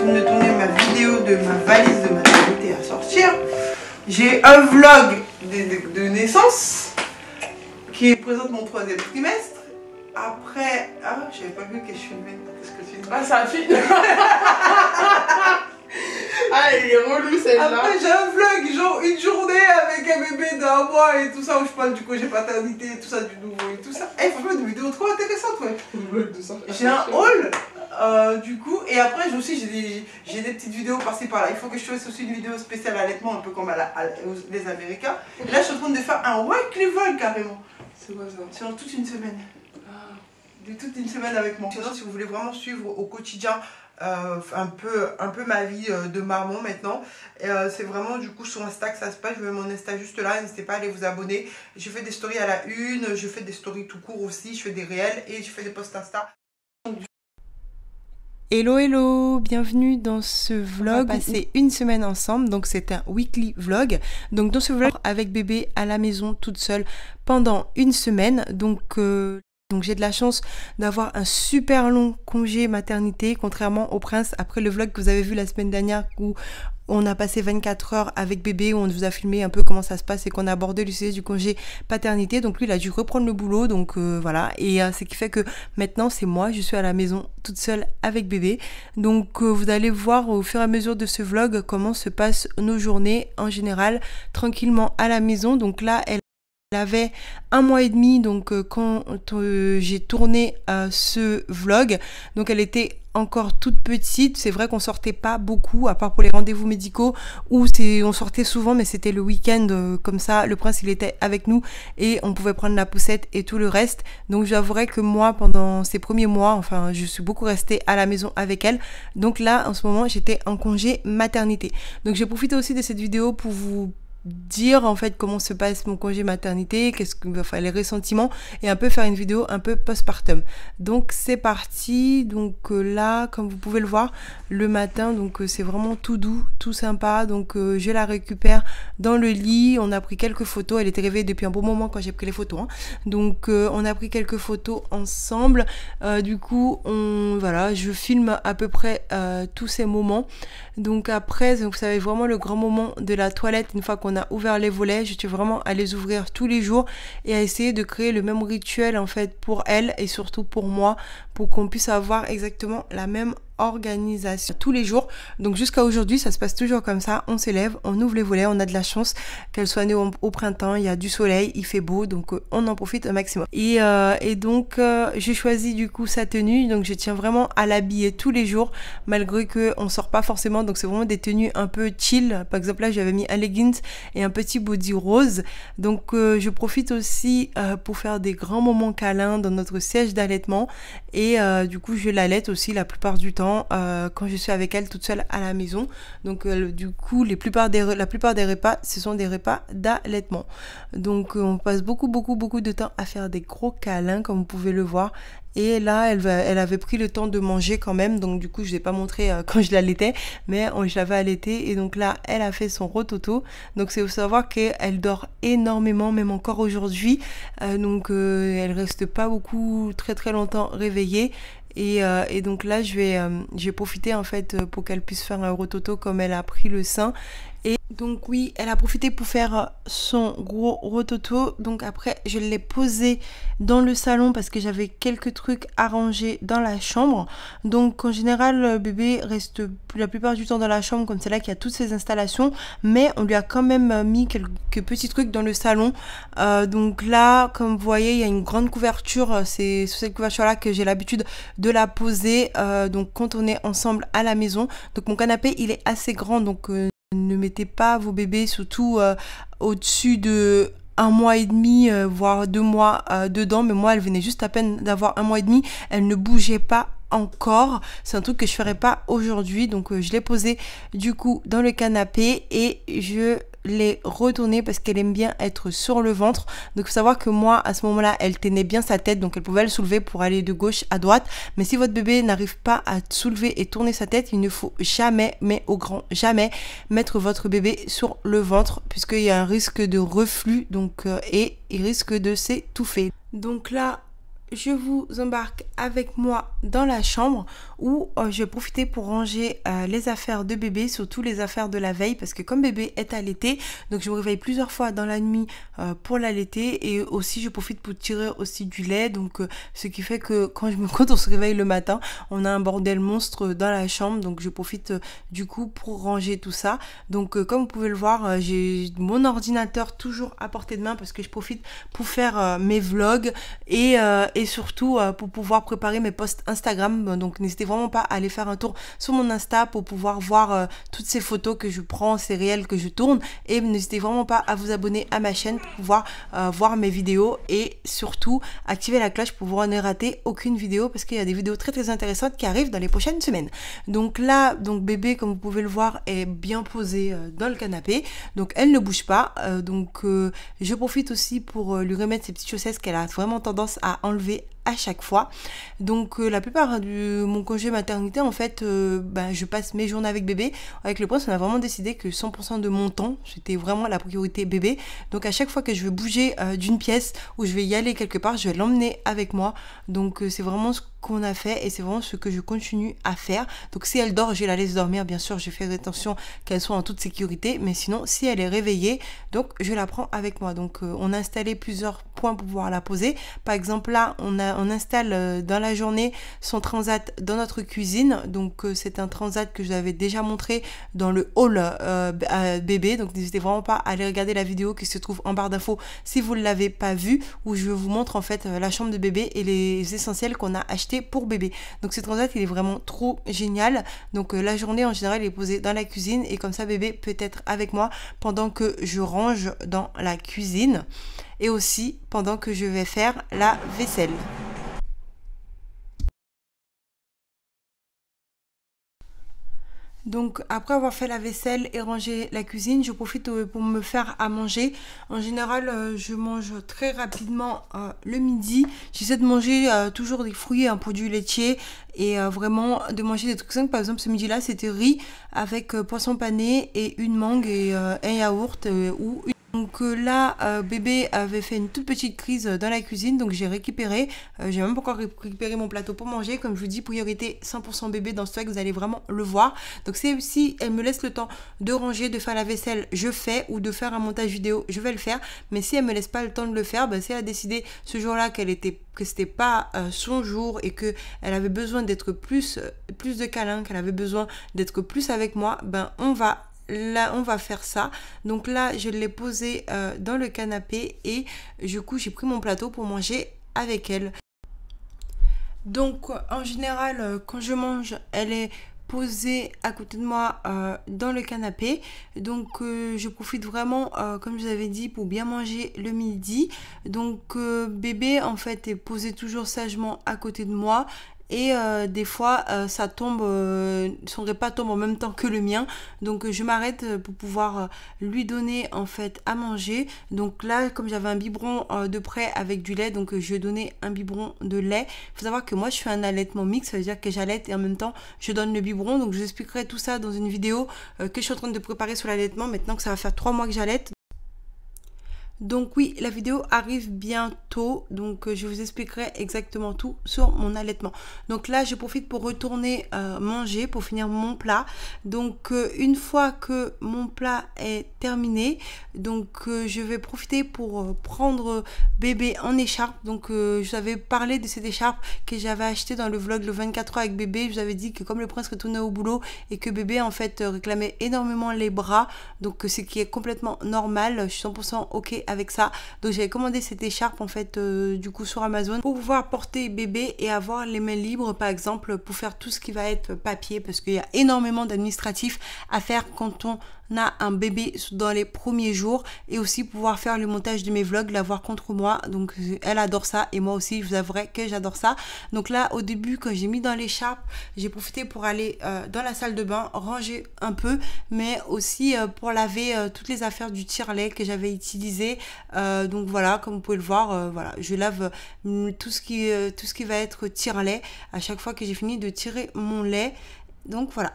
train de tourner ma vidéo de ma valise de maternité à sortir. J'ai un vlog de naissance qui présente mon 3e trimestre. Après, ah, j'avais pas vu que je filmais. Qu'est-ce que tu dis? Ah, ça filme. Ah, elle est relou celle-là. Après, j'ai un vlog, genre une journée avec un bébé d'1 mois et tout ça, où je parle du congé paternité et tout ça, du nouveau et tout ça. Eh, franchement, une vidéo trop intéressante, ouais. J'ai un haul, du coup, et après, j'ai des petites vidéos par-ci par-là. Il faut que je fasse aussi une vidéo spéciale allaitement, un peu comme les Américains. Et là, je suis en train de faire un weekly vlog carrément. C'est quoi ça? Sur toute une semaine. De toute une semaine avec moi. Sinon, si vous voulez vraiment suivre au quotidien un peu ma vie de maman maintenant, c'est vraiment du coup sur Insta que ça se passe. Je mets mon Insta juste là, n'hésitez pas à aller vous abonner. Je fais des stories à la une, je fais des stories tout court aussi, je fais des réels et je fais des posts Insta. Hello hello, bienvenue dans ce vlog. On va passer une semaine ensemble, donc c'est un weekly vlog. Donc dans ce vlog avec bébé à la maison toute seule pendant une semaine. Donc j'ai de la chance d'avoir un super long congé maternité, contrairement au prince. Après le vlog que vous avez vu la semaine dernière où on a passé 24 heures avec bébé, où on vous a filmé un peu comment ça se passe et qu'on a abordé le sujet du congé paternité. Donc lui il a dû reprendre le boulot, donc voilà. Et ce qui fait que maintenant c'est moi, je suis à la maison toute seule avec bébé. Donc vous allez voir au fur et à mesure de ce vlog comment se passent nos journées en général, tranquillement à la maison. Donc là elle avait 1 mois et demi, donc quand j'ai tourné ce vlog, donc elle était encore toute petite. C'est vrai qu'on sortait pas beaucoup, à part pour les rendez-vous médicaux, où on sortait souvent, mais c'était le week-end, comme ça, le prince il était avec nous et on pouvait prendre la poussette et tout le reste. Donc j'avouerai que moi, pendant ces premiers mois, enfin je suis beaucoup restée à la maison avec elle. Donc là, en ce moment, j'étais en congé maternité. Donc j'ai profité aussi de cette vidéo pour vous dire en fait comment se passe mon congé maternité, enfin les ressentiments, et un peu faire une vidéo un peu postpartum. Donc c'est parti. Donc là, comme vous pouvez le voir, le matin, donc c'est vraiment tout doux, tout sympa. Donc je la récupère dans le lit, on a pris quelques photos, elle était réveillée depuis un bon moment quand j'ai pris les photos, hein. Donc on a pris quelques photos ensemble. Du coup voilà, je filme à peu près tous ces moments. Donc après, vous savez, vraiment le grand moment de la toilette, une fois qu'on a ouvert les volets, je suis vraiment à les ouvrir tous les jours et à essayer de créer le même rituel en fait pour elle et surtout pour moi, pour qu'on puisse avoir exactement la même organisation tous les jours. Donc jusqu'à aujourd'hui ça se passe toujours comme ça, on s'élève, on ouvre les volets, on a de la chance qu'elle soit née au printemps, il y a du soleil, il fait beau, donc on en profite un maximum. Et donc j'ai choisi du coup sa tenue, donc je tiens vraiment à l'habiller tous les jours malgré que on sort pas forcément. Donc c'est vraiment des tenues un peu chill. Par exemple là j'avais mis un leggings et un petit body rose. Donc je profite aussi pour faire des grands moments câlins dans notre siège d'allaitement et du coup je l'allaite aussi la plupart du temps quand je suis avec elle toute seule à la maison. Donc du coup la plupart des repas ce sont des repas d'allaitement. Donc on passe beaucoup de temps à faire des gros câlins comme vous pouvez le voir. Et là, elle avait pris le temps de manger quand même. Donc du coup, je ne vous ai pas montré quand je l'allaitais, mais je l'avais allaitée. Et donc là, elle a fait son rototo. Donc c'est faut savoir qu'elle dort énormément, même encore aujourd'hui. Donc elle reste pas beaucoup, très longtemps réveillée. Et donc là, j'ai profité en fait pour qu'elle puisse faire un rototo comme elle a pris le sein. Et donc oui, elle a profité pour faire son gros rototo. Donc après, je l'ai posé dans le salon parce que j'avais quelques trucs à ranger dans la chambre. Donc en général, le bébé reste la plupart du temps dans la chambre, comme c'est là qu'il y a toutes ces installations. Mais on lui a quand même mis quelques petits trucs dans le salon. Donc là, comme vous voyez, il y a une grande couverture. C'est sur cette couverture-là que j'ai l'habitude de la poser. Donc quand on est ensemble à la maison. Donc mon canapé, il est assez grand. Donc ne mettez pas vos bébés, surtout au-dessus de 1 mois et demi, voire 2 mois dedans. Mais moi, elle venait juste à peine d'avoir 1 mois et demi. Elle ne bougeait pas encore. C'est un truc que je ferai pas aujourd'hui. Donc, je l'ai posé du coup dans le canapé et je l'ai retournée parce qu'elle aime bien être sur le ventre. Donc, il faut savoir que moi, à ce moment-là, elle tenait bien sa tête. Donc, elle pouvait le soulever pour aller de gauche à droite. Mais si votre bébé n'arrive pas à soulever et tourner sa tête, il ne faut jamais, mais au grand jamais, mettre votre bébé sur le ventre puisqu'il y a un risque de reflux. Donc, et il risque de s'étouffer. Donc là, je vous embarque avec moi dans la chambre où je vais profiter pour ranger les affaires de bébé, surtout les affaires de la veille, parce que comme bébé est allaité, donc je me réveille plusieurs fois dans la nuit pour l'allaiter, et aussi je profite pour tirer aussi du lait, donc ce qui fait que quand on se réveille le matin, on a un bordel monstre dans la chambre, donc je profite du coup pour ranger tout ça. Donc comme vous pouvez le voir, j'ai mon ordinateur toujours à portée de main parce que je profite pour faire mes vlogs et surtout pour pouvoir préparer mes posts Instagram. Donc n'hésitez vraiment pas à aller faire un tour sur mon Insta pour pouvoir voir toutes ces photos que je prends, ces réels que je tourne, et n'hésitez vraiment pas à vous abonner à ma chaîne pour pouvoir voir mes vidéos, et surtout activer la cloche pour pouvoir ne rater aucune vidéo parce qu'il y a des vidéos très très intéressantes qui arrivent dans les prochaines semaines. Donc là, donc bébé, comme vous pouvez le voir, est bien posée dans le canapé, donc elle ne bouge pas, donc je profite aussi pour lui remettre ses petites chaussettes qu'elle a vraiment tendance à enlever à chaque fois. Donc la plupart de mon congé maternité, en fait, je passe mes journées avec bébé. Avec le prince, on a vraiment décidé que 100% de mon temps, c'était vraiment la priorité bébé. Donc à chaque fois que je veux bouger d'une pièce ou je vais y aller quelque part, je vais l'emmener avec moi. Donc c'est vraiment ce qu'on a fait et c'est vraiment ce que je continue à faire. Donc si elle dort, je la laisse dormir, bien sûr, je fais attention qu'elle soit en toute sécurité, mais sinon si elle est réveillée, donc je la prends avec moi. Donc on a installé plusieurs points pour pouvoir la poser. Par exemple là, on installe dans la journée son transat dans notre cuisine. Donc c'est un transat que je vous avais déjà montré dans le hall bébé, donc n'hésitez vraiment pas à aller regarder la vidéo qui se trouve en barre d'infos si vous ne l'avez pas vue, où je vous montre en fait la chambre de bébé et les essentiels qu'on a achetés pour bébé. Donc ce transat, il est vraiment trop génial. Donc la journée en général, il est posé dans la cuisine et comme ça bébé peut être avec moi pendant que je range dans la cuisine et aussi pendant que je vais faire la vaisselle. Donc après avoir fait la vaisselle et rangé la cuisine, je profite pour me faire à manger. En général, je mange très rapidement le midi. J'essaie de manger toujours des fruits, un produit laitier et vraiment de manger des trucs simples. Par exemple, ce midi-là, c'était riz avec poisson pané et une mangue et un yaourt ou une... Donc là, bébé avait fait une toute petite crise dans la cuisine, donc j'ai récupéré. J'ai même pas encore récupéré mon plateau pour manger. Comme je vous dis, priorité 100% bébé dans ce truc, vous allez vraiment le voir. Donc si elle me laisse le temps de ranger, de faire la vaisselle, je fais, ou de faire un montage vidéo, je vais le faire. Mais si elle me laisse pas le temps de le faire, si elle a décidé ce jour-là que c'était pas son jour et que elle avait besoin d'être plus de câlins, qu'elle avait besoin d'être plus avec moi, Là, on va faire ça. Donc là, je l'ai posé dans le canapé et du coup, j'ai pris mon plateau pour manger avec elle. Donc, en général, quand je mange, elle est posée à côté de moi dans le canapé. Donc, je profite vraiment, comme je vous avais dit, pour bien manger le midi. Donc, bébé, en fait, est posé toujours sagement à côté de moi. Et des fois ça tombe, son repas tombe en même temps que le mien, donc je m'arrête pour pouvoir lui donner en fait à manger. Donc là, comme j'avais un biberon de près avec du lait, donc je lui ai donné un biberon de lait. Il faut savoir que moi je fais un allaitement mixte, ça veut dire que j'allaite et en même temps je donne le biberon. Donc je vous expliquerai tout ça dans une vidéo que je suis en train de préparer sur l'allaitement maintenant que ça va faire 3 mois que j'allaite. Donc oui, la vidéo arrive bientôt, donc je vous expliquerai exactement tout sur mon allaitement. Donc là, je profite pour retourner manger, pour finir mon plat. Donc une fois que mon plat est terminé, donc je vais profiter pour prendre bébé en écharpe. Donc je vous avais parlé de cette écharpe que j'avais achetée dans le vlog le 24 heures avec bébé. Je vous avais dit que comme le prince retournait au boulot et que bébé en fait réclamait énormément les bras, donc ce qui est complètement normal, je suis 100% ok avec ça. Donc j'avais commandé cette écharpe en fait du coup sur Amazon pour pouvoir porter bébé et avoir les mains libres, par exemple pour faire tout ce qui va être papier, parce qu'il y a énormément d'administratifs à faire quand on a un bébé dans les premiers jours, et aussi pouvoir faire le montage de mes vlogs, l'avoir contre moi. Donc elle adore ça et moi aussi, je vous avouerai que j'adore ça. Donc là au début, quand j'ai mis dans l'écharpe, j'ai profité pour aller dans la salle de bain, ranger un peu, mais aussi pour laver toutes les affaires du tire-lait que j'avais utilisé. Donc voilà, comme vous pouvez le voir, voilà, je lave tout ce qui va être tire-lait à chaque fois que j'ai fini de tirer mon lait. Donc voilà.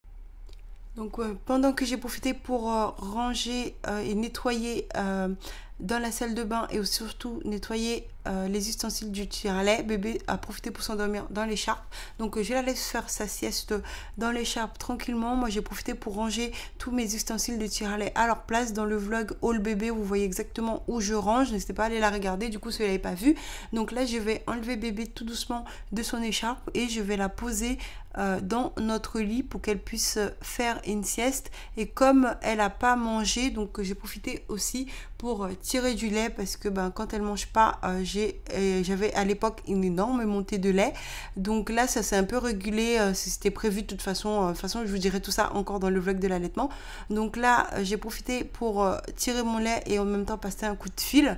Donc pendant que j'ai profité pour ranger et nettoyer dans la salle de bain et surtout nettoyer les ustensiles du tire-lait. Bébé a profité pour s'endormir dans l'écharpe. Donc je la laisse faire sa sieste dans l'écharpe tranquillement. Moi j'ai profité pour ranger tous mes ustensiles de tire-lait à leur place. Dans le vlog Haul Bébé, vous voyez exactement où je range. N'hésitez pas à aller la regarder, du coup si vous ne l'avez pas vue. Donc là je vais enlever bébé tout doucement de son écharpe et je vais la poser dans notre lit pour qu'elle puisse faire une sieste. Et comme elle n'a pas mangé, donc j'ai profité aussi pour tirer du lait parce que quand elle mange pas, j'avais à l'époque une énorme montée de lait. Donc là ça s'est un peu régulé, c'était prévu de toute façon. De toute façon je vous dirai tout ça encore dans le vlog de l'allaitement. Donc là j'ai profité pour tirer mon lait et en même temps passer un coup de fil.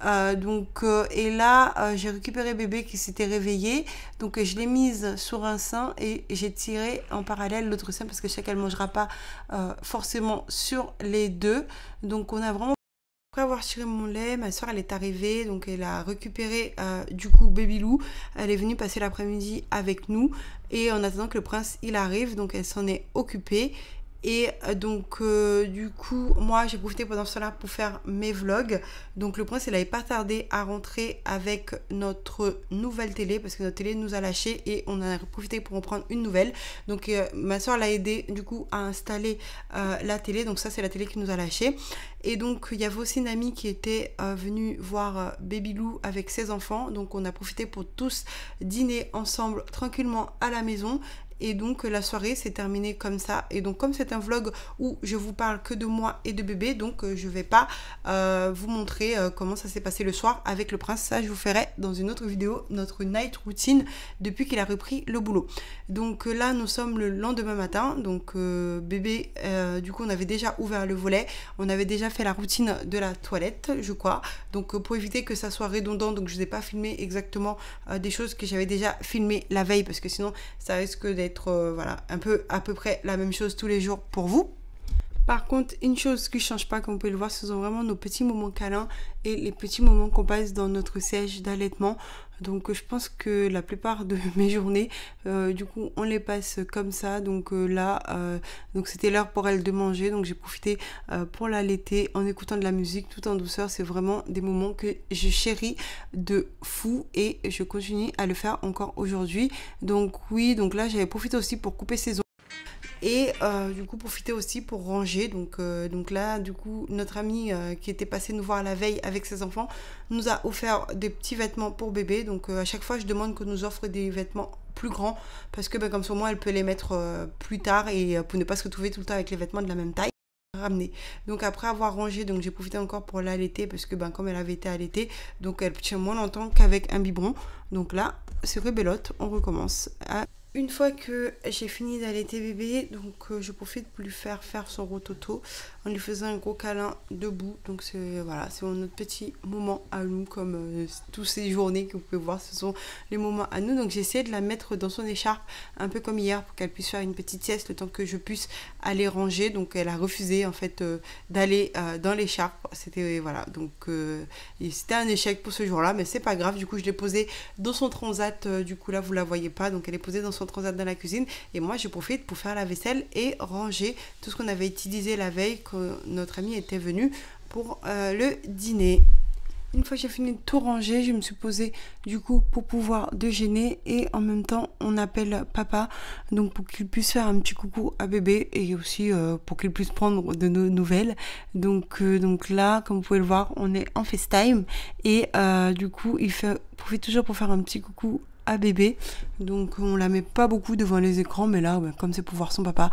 Et là j'ai récupéré bébé qui s'était réveillé. Donc je l'ai mise sur un sein et j'ai tiré en parallèle l'autre sein parce que je sais qu'elle ne mangera pas forcément sur les deux. Donc on a vraiment... Après avoir tiré mon lait, ma soeur elle est arrivée, donc elle a récupéré du coup Baby Lou. Elle est venue passer l'après-midi avec nous et en attendant que le prince il arrive, donc elle s'en est occupée. Et donc du coup moi j'ai profité pendant ce temps-là pour faire mes vlogs. Donc le prince il n'avait pas tardé à rentrer avec notre nouvelle télé parce que notre télé nous a lâché et on a profité pour en prendre une nouvelle. Donc ma soeur l'a aidé du coup à installer la télé. Donc ça c'est la télé qui nous a lâché. Et donc il y avait aussi une amie qui était venue voir Baby Lou avec ses enfants. Donc on a profité pour tous dîner ensemble tranquillement à la maison. Et donc la soirée s'est terminée comme ça. Et donc comme c'est un vlog où je vous parle que de moi et de bébé, donc je vais pas vous montrer comment ça s'est passé le soir avec le prince. Ça je vous ferai dans une autre vidéo, notre night routine depuis qu'il a repris le boulot. Donc là nous sommes le lendemain matin. Donc bébé du coup on avait déjà ouvert le volet, on avait déjà fait la routine de la toilette je crois. Donc pour éviter que ça soit redondant, donc je n'ai pas filmé exactement des choses que j'avais déjà filmé la veille parce que sinon ça risque d'être voilà, un peu à peu près la même chose tous les jours pour vous. Par contre, une chose qui ne change pas, comme vous pouvez le voir, ce sont vraiment nos petits moments câlins et les petits moments qu'on passe dans notre siège d'allaitement. Donc je pense que la plupart de mes journées, du coup, on les passe comme ça. Donc là, donc c'était l'heure pour elle de manger. Donc j'ai profité pour l'allaiter en écoutant de la musique tout en douceur. C'est vraiment des moments que je chéris de fou et je continue à le faire encore aujourd'hui. Donc oui, donc là j'avais profité aussi pour couper ses ongles. Et du coup profiter aussi pour ranger. Donc là du coup notre amie qui était passée nous voir la veille avec ses enfants nous a offert des petits vêtements pour bébé. Donc à chaque fois je demande qu'on nous offre des vêtements plus grands parce que comme ça au moins elle peut les mettre plus tard et pour ne pas se retrouver tout le temps avec les vêtements de la même taille. Ramener. Donc après avoir rangé, donc j'ai profité encore pour l'allaiter parce que comme elle avait été allaitée, donc elle tient moins longtemps qu'avec un biberon. Donc là c'est rebelote, on recommence à... Une fois que j'ai fini d'allaiter bébé, donc je profite pour lui faire son rototo en lui faisant un gros câlin debout. Donc c'est voilà, c'est notre petit moment à nous, comme toutes ces journées que vous pouvez voir, ce sont les moments à nous. Donc j'ai essayé de la mettre dans son écharpe un peu comme hier pour qu'elle puisse faire une petite sieste le temps que je puisse aller ranger. Donc elle a refusé en fait d'aller dans l'écharpe. C'était voilà, donc c'était un échec pour ce jour-là, mais c'est pas grave. Du coup je l'ai posée dans son transat. Du coup là vous la voyez pas, donc elle est posée dans son transat dans la cuisine et moi je profite pour faire la vaisselle et ranger tout ce qu'on avait utilisé la veille quand notre ami était venu pour le dîner. Une fois que j'ai fini de tout ranger, je me suis posée du coup pour pouvoir déjeuner et en même temps on appelle papa donc pour qu'il puisse faire un petit coucou à bébé et aussi pour qu'il puisse prendre de nos nouvelles. Donc là comme vous pouvez le voir on est en FaceTime et du coup il profite toujours pour faire un petit coucou à bébé. Donc on la met pas beaucoup devant les écrans mais là comme c'est pour voir son papa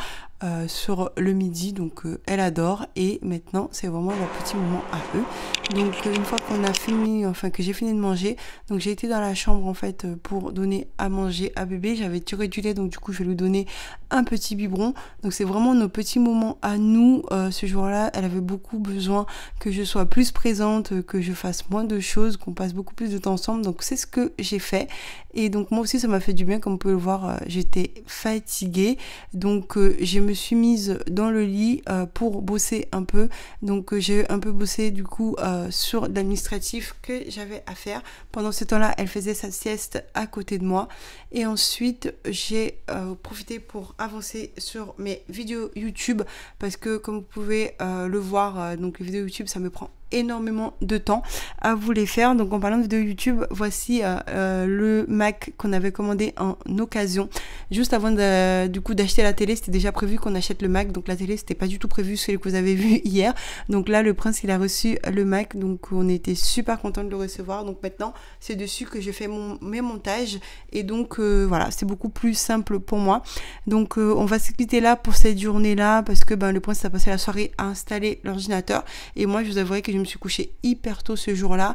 sur le midi, donc elle adore et maintenant c'est vraiment leur petit moment à eux. Donc une fois qu'on a fini, enfin que j'ai fini de manger, donc j'ai été dans la chambre en fait pour donner à manger à bébé. J'avais tiré du lait donc du coup je vais lui donner un petit biberon. Donc c'est vraiment nos petits moments à nous. Ce jour-là elle avait beaucoup besoin que je sois plus présente, que je fasse moins de choses, qu'on passe beaucoup plus de temps ensemble. Donc c'est ce que j'ai fait et donc moi aussi ça m'a fait du bien. Comme vous pouvez le voir, j'étais fatiguée donc je me suis mise dans le lit pour bosser un peu. Donc j'ai un peu bossé du coup sur l'administratif que j'avais à faire. Pendant ce temps-là, elle faisait sa sieste à côté de moi. Et ensuite, j'ai profité pour avancer sur mes vidéos YouTube parce que comme vous pouvez le voir, donc les vidéos YouTube, ça me prend énormément de temps à vous les faire. Donc en parlant de vidéo YouTube, voici le Mac qu'on avait commandé en occasion. Juste avant du coup d'acheter la télé, c'était déjà prévu qu'on achète le Mac. Donc la télé, c'était pas du tout prévu, ce que vous avez vu hier. Donc là, le prince, il a reçu le Mac. Donc on était super content de le recevoir. Donc maintenant, c'est dessus que je fais mes montages. Et donc voilà, c'est beaucoup plus simple pour moi. Donc on va se quitter là pour cette journée-là parce que le prince a passé la soirée à installer l'ordinateur. Et moi, je vous avouerai que je me suis couchée hyper tôt ce jour-là.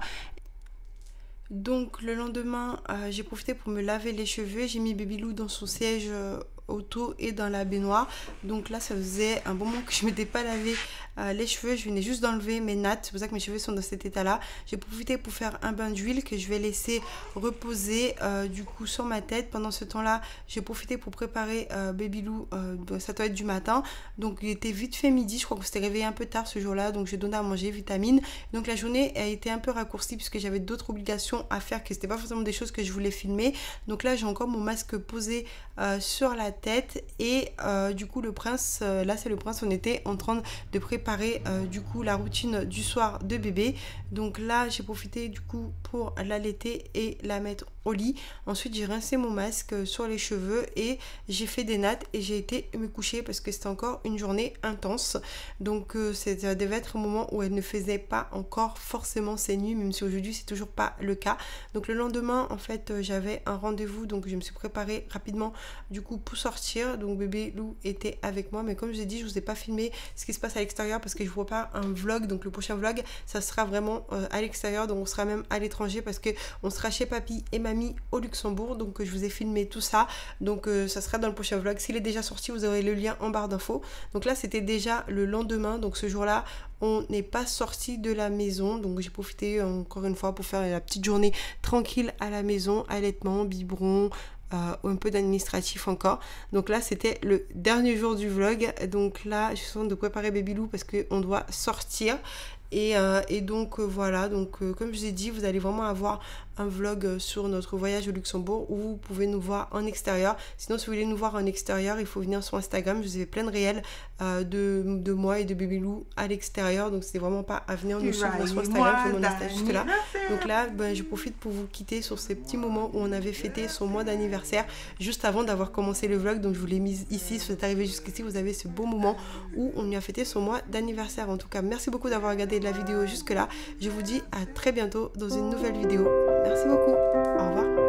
Donc le lendemain, j'ai profité pour me laver les cheveux. J'ai mis Babylou dans son siège auto et dans la baignoire. Donc là, ça faisait un bon moment que je ne m'étais pas lavé les cheveux. Je venais juste d'enlever mes nattes. C'est pour ça que mes cheveux sont dans cet état-là. J'ai profité pour faire un bain d'huile que je vais laisser reposer du coup sur ma tête. Pendant ce temps-là, j'ai profité pour préparer Babylou dans sa toilette du matin. Donc il était vite fait midi. Je crois qu'on s'était réveillé un peu tard ce jour-là. Donc j'ai donné à manger, vitamines. Donc la journée a été un peu raccourcie puisque j'avais d'autres obligations à faire que c'était pas forcément des choses que je voulais filmer. Donc là, j'ai encore mon masque posé sur la tête et du coup le prince, là c'est le prince, on était en train de préparer du coup la routine du soir de bébé. Donc là j'ai profité du coup pour l'allaiter et la mettre au lit. Ensuite j'ai rincé mon masque sur les cheveux et j'ai fait des nattes et j'ai été me coucher parce que c'était encore une journée intense. Donc ça devait être un moment où elle ne faisait pas encore forcément ses nuits, même si aujourd'hui c'est toujours pas le cas. Donc le lendemain en fait j'avais un rendez-vous, donc je me suis préparée rapidement du coup pour sortir. Donc bébé Lou était avec moi, mais comme je vous ai dit, je vous ai pas filmé ce qui se passe à l'extérieur parce que je vois pas un vlog. Donc le prochain vlog ça sera vraiment à l'extérieur, donc on sera même à l'étranger parce que on sera chez papy et mamie au Luxembourg. Donc je vous ai filmé tout ça, donc ça sera dans le prochain vlog. S'il est déjà sorti, vous aurez le lien en barre d'infos. Donc là c'était déjà le lendemain, donc ce jour là on n'est pas sorti de la maison. Donc j'ai profité encore une fois pour faire la petite journée tranquille à la maison, allaitement, biberon, un peu d'administratif encore. Donc là c'était le dernier jour du vlog. Donc là je suis en train de préparer Babylou parce qu'on doit sortir. Et donc voilà, donc comme je vous ai dit, vous allez vraiment avoir un vlog sur notre voyage au Luxembourg où vous pouvez nous voir en extérieur. Sinon si vous voulez nous voir en extérieur, il faut venir sur Instagram. Je vous ai fait plein de réels de moi et de Babylou à l'extérieur. Donc c'est vraiment pas à venir nous suivre sur Instagram, on est juste là. Donc là je profite pour vous quitter sur ces petits moments où on avait fêté son mois d'anniversaire juste avant d'avoir commencé le vlog. Donc je vous l'ai mis ici, si vous êtes arrivé jusqu'ici, vous avez ce beau moment où on lui a fêté son mois d'anniversaire. En tout cas merci beaucoup d'avoir regardé la vidéo jusque là. Je vous dis à très bientôt dans une nouvelle vidéo. Merci beaucoup, au revoir.